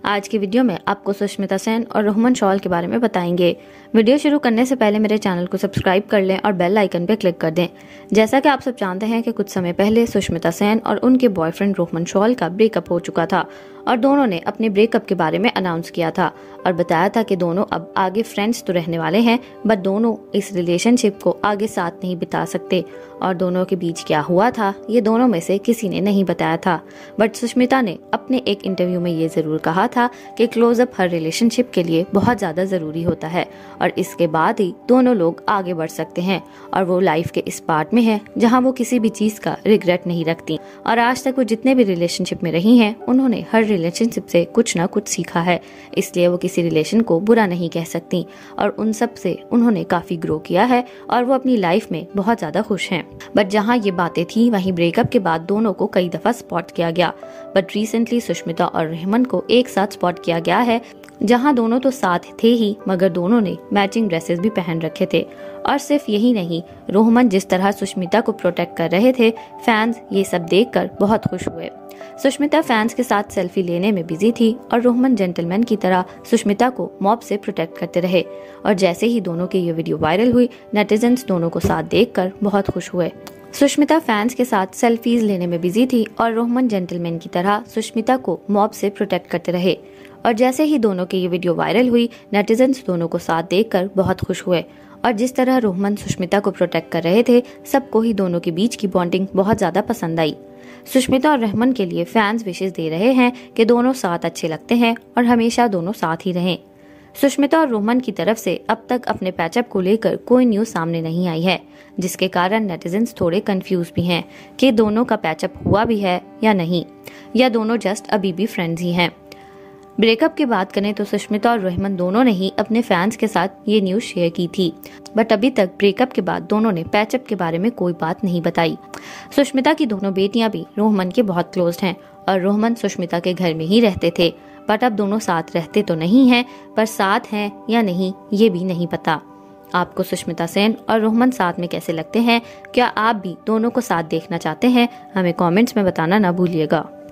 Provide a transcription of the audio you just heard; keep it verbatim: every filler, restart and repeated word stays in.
आज की वीडियो में आपको सुष्मिता सेन और रोहमन शॉल के बारे में बताएंगे। वीडियो शुरू करने से पहले मेरे चैनल को सब्सक्राइब कर लें और बेल आइकन पर क्लिक कर दें। जैसा कि आप सब जानते हैं कि कुछ समय पहले सुष्मिता सेन और उनके बॉयफ्रेंड रोहमन शॉल का ब्रेकअप हो चुका था और दोनों ने अपने ब्रेकअप के बारे में अनाउंस किया था और बताया था कि दोनों अब आगे फ्रेंड्स तो रहने वाले हैं, बट दोनों इस रिलेशनशिप को आगे साथ नहीं बिता सकते। और दोनों के बीच क्या हुआ था ये दोनों में से किसी ने नहीं बताया था, बट सुष्मिता ने अपने एक इंटरव्यू में ये जरूर कहा था कि क्लोजअप हर रिलेशनशिप के लिए बहुत ज्यादा जरूरी होता है और इसके बाद ही दोनों लोग आगे बढ़ सकते हैं और वो लाइफ के इस पार्ट में है जहाँ वो किसी भी चीज का रिग्रेट नहीं रखती। और आज तक वो जितने भी रिलेशनशिप में रही हैं उन्होंने हर रिलेशनशिप से कुछ ना कुछ सीखा है, इसलिए वो किसी रिलेशन को बुरा नहीं कह सकती और उन सब से उन्होंने काफी ग्रो किया है और वो अपनी लाइफ में बहुत ज्यादा खुश हैं। बट जहाँ ये बातें थी वहीं ब्रेकअप के बाद दोनों को कई दफा स्पॉट किया गया, बट रिसेंटली सुष्मिता और रोहमन को एक साथ स्पॉट किया गया है जहां दोनों तो साथ थे ही मगर दोनों ने मैचिंग ड्रेसेस भी पहन रखे थे। और सिर्फ यही नहीं, रोहमन जिस तरह सुष्मिता को प्रोटेक्ट कर रहे थे, फैंस ये सब देखकर बहुत खुश हुए। सुष्मिता फैंस के साथ सेल्फी लेने में बिजी थी और रोहमन जेंटलमैन की तरह सुष्मिता को मॉब से प्रोटेक्ट करते रहे। और जैसे ही दोनों की ये वीडियो वायरल हुई, नेटिजन्स दोनों को साथ देखकर बहुत खुश हुए। सुष्मिता फैंस के साथ सेल्फीज लेने में बिजी थी और रोहमन जेंटलमैन की तरह सुष्मिता को मॉब से प्रोटेक्ट करते रहे। और जैसे ही दोनों की ये वीडियो वायरल हुई, नेटिजन्स दोनों को साथ देखकर बहुत खुश हुए। और जिस तरह रोहमन सुष्मिता को प्रोटेक्ट कर रहे थे, सबको ही दोनों के बीच की बॉन्डिंग बहुत ज्यादा पसंद आई। सुष्मिता और रोहमन के लिए फैंस विशेष दे रहे हैं कि दोनों साथ अच्छे लगते हैं और हमेशा दोनों साथ ही रहें। सुष्मिता और रोहमन की तरफ से अब तक अपने पैचअप को लेकर कोई न्यूज सामने नहीं आई है, जिसके कारण नेटिजन्स थोड़े कंफ्यूज भी हैं कि दोनों का पैचअप हुआ भी है या नहीं, या दोनों जस्ट अभी भी फ्रेंड्स ही हैं। ब्रेकअप की बात करें तो सुष्मिता और रोहमन दोनों ने ही अपने फैंस के साथ ये न्यूज शेयर की थी, बट अभी तक ब्रेकअप के बाद दोनों ने पैचअप के बारे में कोई बात नहीं बताई। सुष्मिता की दोनों बेटियां भी रोहमन के बहुत क्लोज हैं और रोहमन सुष्मिता के घर में ही रहते थे, बट अब दोनों साथ रहते तो नहीं हैं, पर साथ हैं या नहीं ये भी नहीं पता। आपको सुष्मिता सेन और रोहमन साथ में कैसे लगते हैं? क्या आप भी दोनों को साथ देखना चाहते हैं? हमें कमेंट्स में बताना ना भूलिएगा।